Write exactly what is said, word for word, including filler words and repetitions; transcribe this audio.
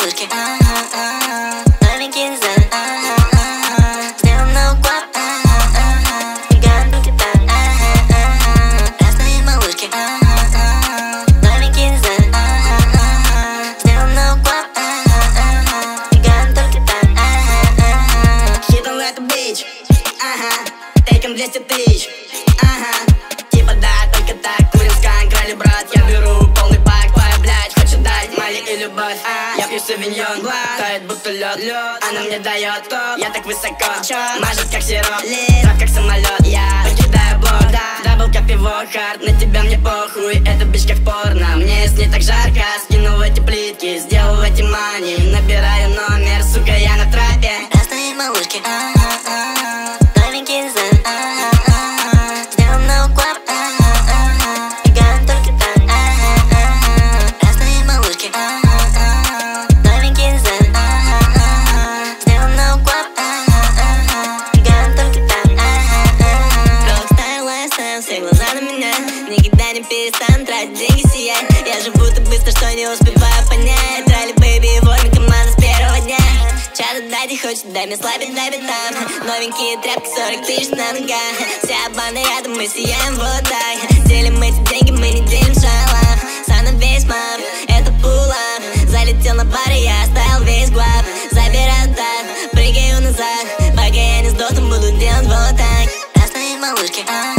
малышки, ага, новенький дизайн, ага, сделан на уклад, ага, гигантный титан, ага, разные малышки, ага, новенький дизайн, ага, сделан на уклад, ага, гигантный титан, ага. Hit on like a bitch, ага, тейком двести тысяч, ага. Типа да, только так, курим скан, крали брат. Я беру полный пак, твоя блядь хочет дать Мали и любовь, а я пью савиньон, тает будто лед, она мне дает топ. Я так высоко, мажет как сироп, трап как самолет. Я покидаю блок, дабл как пиво, хард. На тебя мне похуй, эта бич как порно. Мне с ней так жарко, скинул эти плитки, сделал эти мани. Набираю номер, сука, я на трапе. Разные малышки, ага, новенький дизайн, ага, сделан на уклад, ага, гигантный титан, ага, разные малышки, ага, новенький дизайн, ага, сделан на уклад, ага, гигантный титан, ага. Рокстайл, лайфстайл, все глаза на меня. Никогда не перестану тратить деньги, сиять. Я живу так быстро, что не успеваю понять. Трали, бэйби, вольно, команда с первого дня. Чат дайте, хочет, дай мне слабить, дай битам. Новенькие тряпки, сорок тысяч на ногах. Вся банда рядом, мы сияем вот так. Делим эти деньги, мы не делим шалом. Сам на весь мам, это пулап. Залетел на бар, и я оставил весь глав. Забираю так, прыгаю назад. Пока я не сдохну, буду делать вот так. Разные малышки, ага.